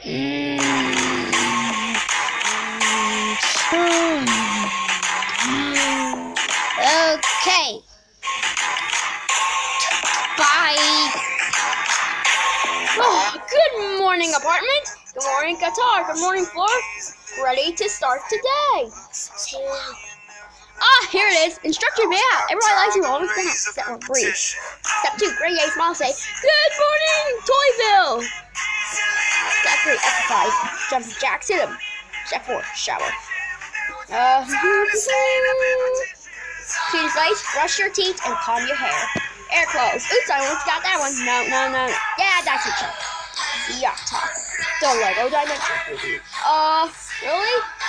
Okay. Bye. Oh, good morning, apartment. Good morning, guitar. Good morning, floor. Ready to start today. Here it is. Instructor math. Everybody likes you always math. Step 1, breathe. Step 2, great A smile. Say, good morning, Toyville. Step 3, exercise. Jump jacks, hit him. Step 4, shower. Clean your face, brush your teeth, and comb your hair. Air clothes. Oops, I almost got that one. No. Yeah, that's it. Yeah, talk. The Lego dimension. Really?